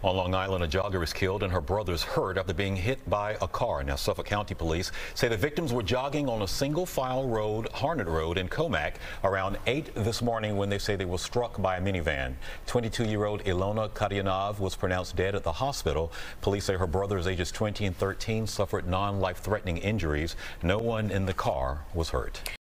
On Long Island, a jogger is killed and her brother's hurt after being hit by a car. Now, Suffolk County Police say the victims were jogging on a single-file road, Harnett Road in Comac, around 8 this morning when they say they were struck by a minivan. 22-year-old Ilona Kadyanov was pronounced dead at the hospital. Police say her brothers, ages 20 and 13, suffered non-life-threatening injuries. No one in the car was hurt.